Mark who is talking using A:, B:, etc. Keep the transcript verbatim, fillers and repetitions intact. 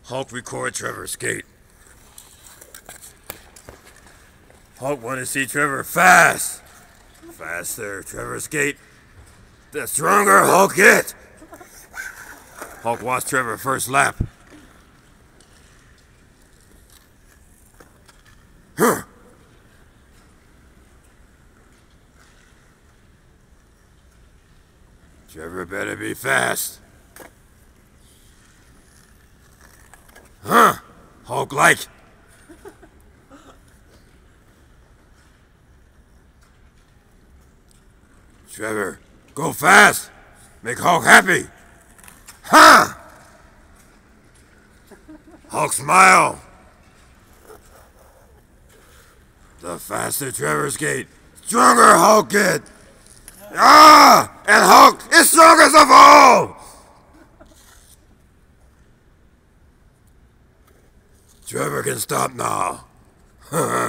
A: Hulk record Trevor skate. Hulk want to see Trevor fast. Faster, Trevor skate. The stronger Hulk get. Hulk watch Trevor first lap. Huh. Trevor better be fast. Huh? Hulk like. Trevor, go fast. Make Hulk happy. Huh? Hulk smile. The faster Trevor skate, stronger Hulk get. Ah! And Hulk is strongest of all! Trevor can stop now.